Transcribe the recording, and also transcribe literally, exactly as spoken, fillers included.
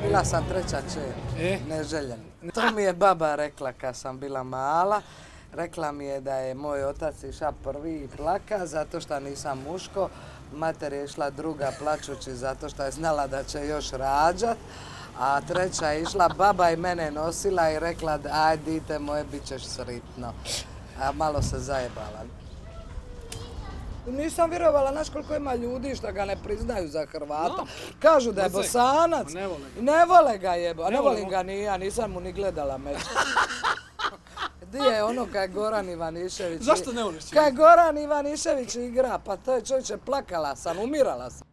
bila sam treća čer, neželjen. To mi je baba rekla kad sam bila mala. Rekla mi je da je moj otac išao prvi i plaka zato što nisam muško. Mater je išla druga plačući zato što je znala da će još rađat. A treća je išla baba i mene nosila i rekla aj dite moje bit ćeš sritno. A malo se zajebala. Nisam vjerovala, znaš koliko ima ljudi što ga ne priznaju za Hrvata. Kažu da je Bosanac. Ne vole ga jebo. A ne volim ga ni ja, nisam mu ni gledala meč. Di je ono kad je Goran Ivanišević... Zašto ne voliš? Kad je Goran Ivanišević igra, pa to je čovječe, plakala sam, umirala sam.